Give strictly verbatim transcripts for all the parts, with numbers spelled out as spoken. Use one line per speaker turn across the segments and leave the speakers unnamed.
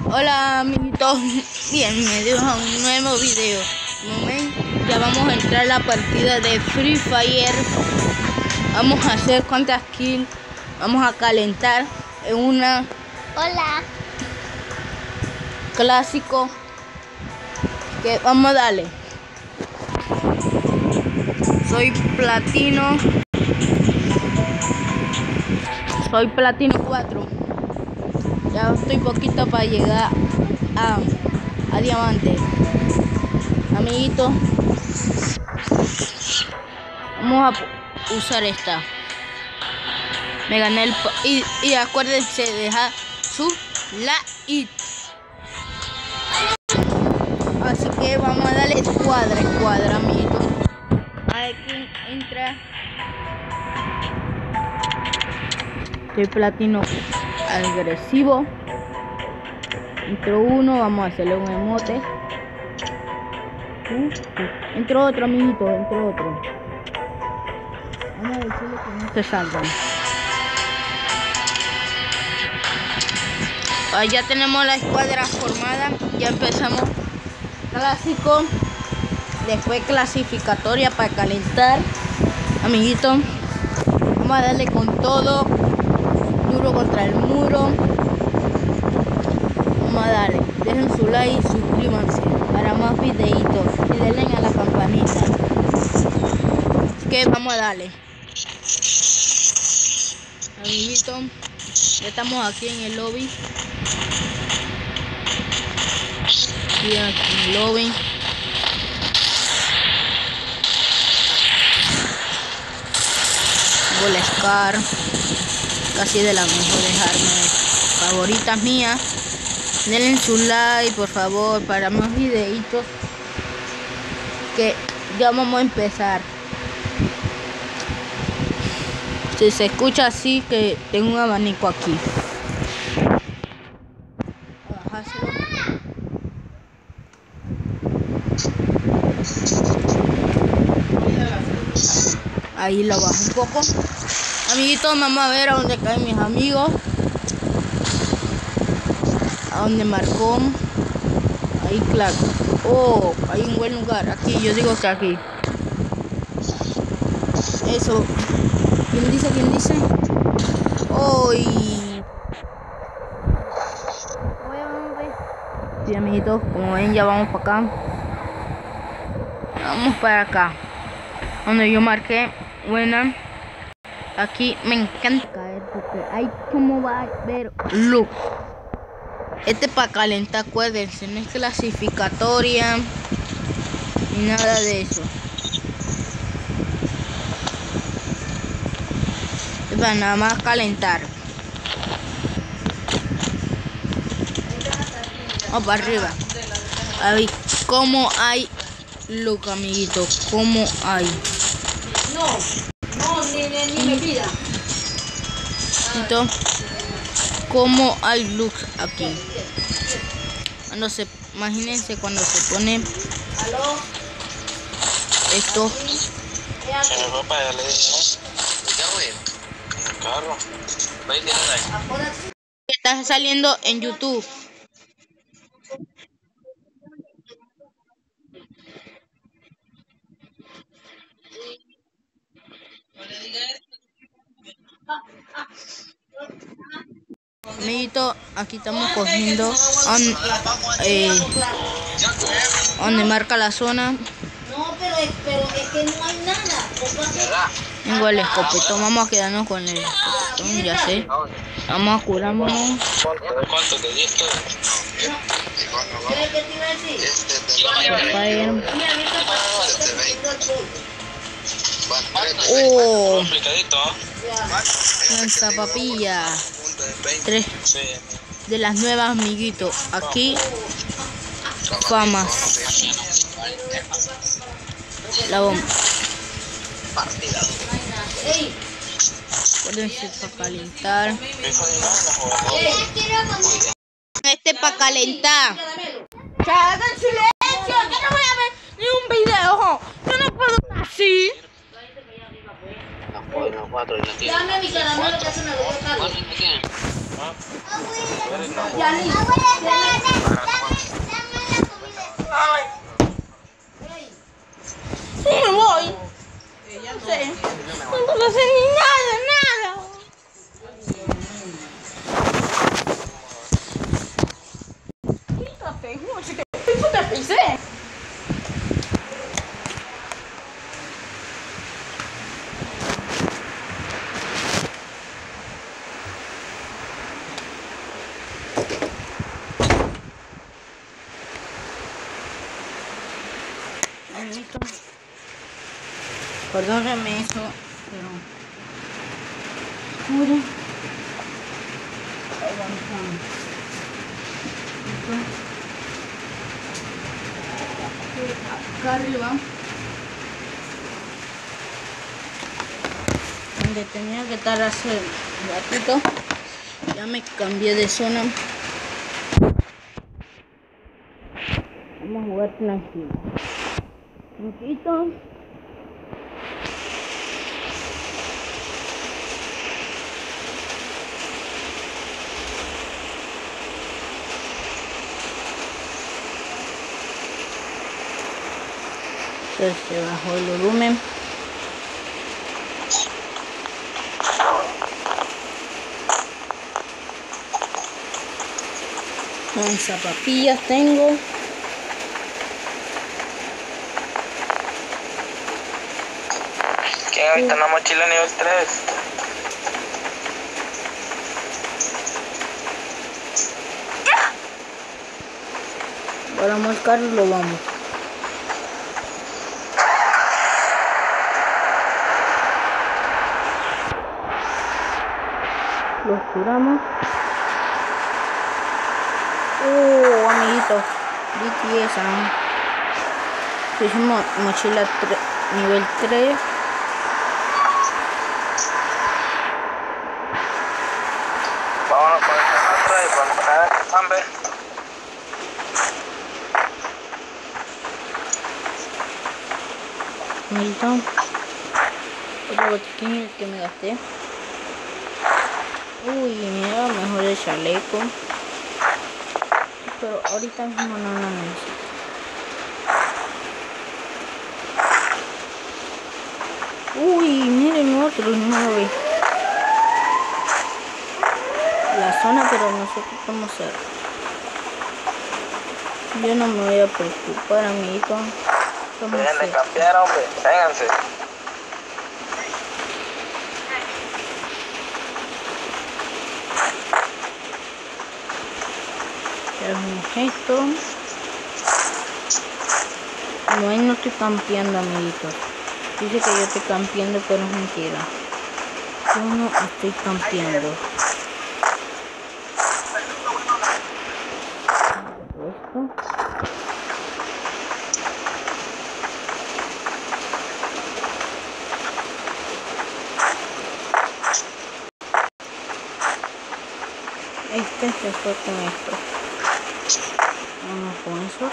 Hola amiguitos, bienvenidos a un nuevo video. Momento, ya vamos a entrar a la partida de Free Fire. Vamos a hacer cuantas kills. Vamos a calentar en una
Hola.
clásico. Que vamos a darle. Soy platino. Soy platino cuatro. Ya estoy poquito para llegar a, a diamante. Amiguitos, vamos a usar esta. Me gané el... Y, y acuérdense de dejar su like. Así que vamos a darle escuadra, escuadra, amiguitos. A ver quién entra. Soy platino agresivo. Entró uno, vamos a hacerle un emote. Uh, uh. Entró otro, amiguito, entró otro. Vamos a decirle que no se salgan. Ah, ya tenemos la escuadra formada. Ya empezamos clásico. Después clasificatoria para calentar. Amiguito, vamos a darle con todo. Duro contra el muro. Vamos a darle. Dejen su like y suscríbanse para más videitos. Y denle a la campanita. Así que vamos a darle. Amiguito, ya estamos aquí en el lobby. Aquí en el lobby. Tengo la Scar. Casi de las mejores armas favoritas mías. Denle su like, por favor, para más videitos. Que ya vamos a empezar. Si se escucha así, que tengo un abanico aquí. Ahí lo bajo un poco. Amiguitos, vamos a ver a dónde caen mis amigos. A dónde marcó. Ahí, claro. Oh, hay un buen lugar. Aquí, yo digo que aquí. Eso. ¿Quién dice? ¿Quién dice? Hoy. Sí, amiguitos, como ven, ya vamos para acá. Vamos para acá. Donde yo marqué. Buena. Aquí me encanta caer porque hay como va a ver look. Este para calentar, acuérdense, no es clasificatoria ni nada de eso. Es para nada más calentar. Vamos para arriba. A ver cómo hay look, amiguito. Cómo hay.
No, no, ni, ni, ni me pida.
Entonces, cómo hay looks aquí. Cuando se, imagínense cuando se pone esto. Está saliendo en YouTube. Amiguito, aquí estamos cogiendo on, eh, donde marca la zona.
No, pero es, pero es que no hay nada.
Tengo el escopetón, vamos a quedarnos con el escopetón, ya sé. Vamos a curarnos.
¿Cuánto te diste?
¿Qué te iba a decir?
Fire. Oh, nuestra papilla. Tres de las nuevas, amiguitos. Aquí famas. La bomba. Acuérdense para calentar. Este para calentar. Que hagan silencio. Yo no voy a ver ni un video. Yo no puedo estar así.
Dame mi caramelo que hace una
¿Cuál?
Ya ni.
sé. No lo sé ni nada, nada. Quítate, no, si te piso te pisé. Amiguito, perdóname eso, pero joder, aguantamos. Acá arriba, donde tenía que estar hace un ratito, ya me cambié de zona. Vamos a jugar tranquilo. Tranquilo. Entonces se bajó el volumen. Con zapatillas tengo.
¿Quién ahorita en la mochila nivel tres?
Para marcarlo lo vamos. Lo curamos. Oh, amiguitos. B T S. Hicimos mochila nivel tres.
Vámonos por esta otra y por acá, hambre.
Amiguitos. Otro botiquín que me gasté. Uy, mira, mejor el chaleco. Pero ahorita mismo no lo necesito. Uy, miren otro, no lo vi. La zona, pero no sé cómo hacer. Yo no me voy a preocupar, amiguito.
Dejen de cambiar, hombre. Vénganse.
Es esto. No, ahí no estoy campeando, amiguitos. Dice que yo estoy campeando, pero es mentira. Yo no estoy campeando. Esto. Este se fue con esto. Vamos con eso.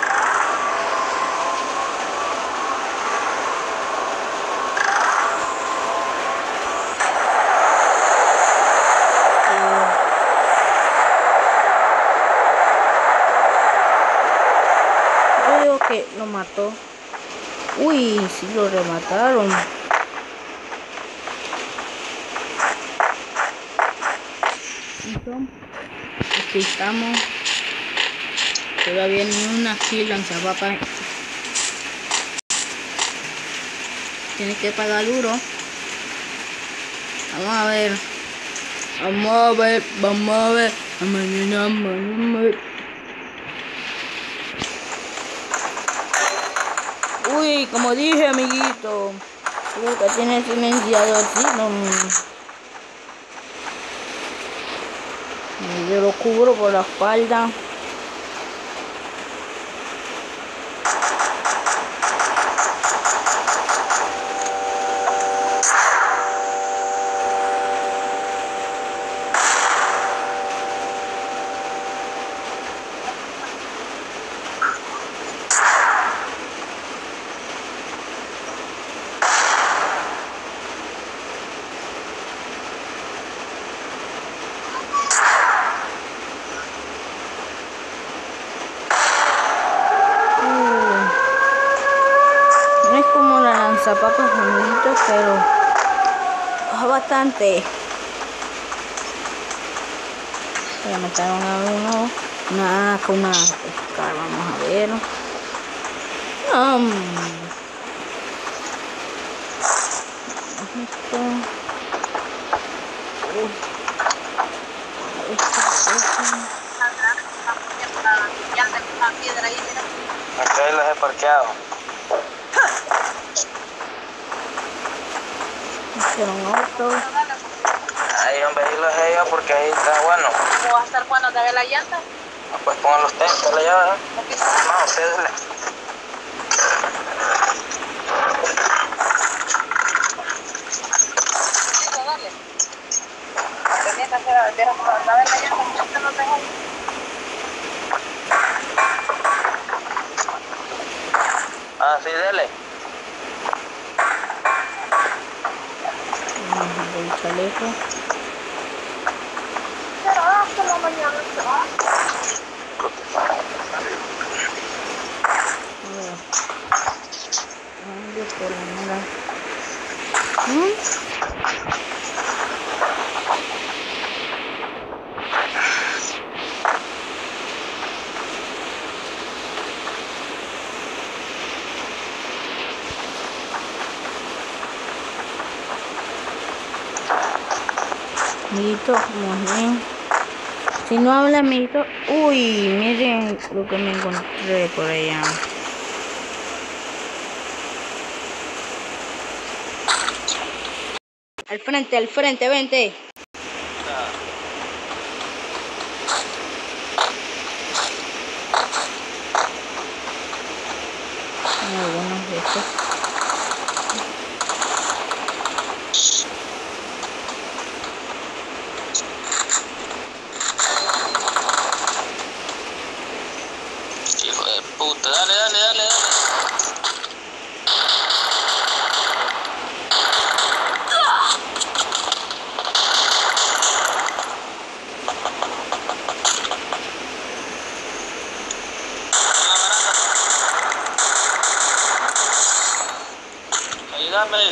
Yo digo que lo mató. Uy, sí lo remataron. Aquí estamos. Todavía ni una kill lanzapapa. Tiene que pagar duro. Vamos a ver. Vamos a ver. Vamos a ver. Mañana, mañana. Uy, como dije, amiguito. Creo que tiene silenciador. Sí, no. Yo lo cubro por la espalda. esa papa, amiguitos, pero baja bastante. Voy a meter una, una, una, con una pescar, vamos a ver. Um, esto. Uy.
Aquí ahí las he parqueado.
Hicieron otro.
Ahí hombre, ahí los he ido porque ahí está bueno.
¿Cómo va a estar bueno de ver la llanta?
Ah, pues pongan los tenis, la llave. No, ustedes le.
Dale. Tenía que hacer, ver la llanta, muchachos, no tengo.
Ah, sí, dele.
El chaleco.
Pero hasta la mañana se va.
A ver. Ando por la mera. ¿Mm? Amiguito, muy bien. Si no habla, amiguito. Uy, miren lo que me encontré por allá. Al frente, al frente, vente. Hay algunos de estos.
Hijo de puta, dale, dale, dale, dale. Ayúdame.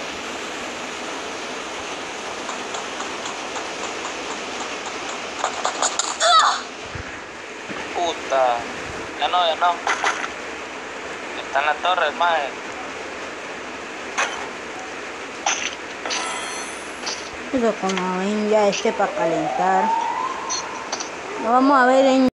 Puta. Ya no, ya no. Está en la torre, más.
Eso como ven ya este para calentar. Lo vamos a ver en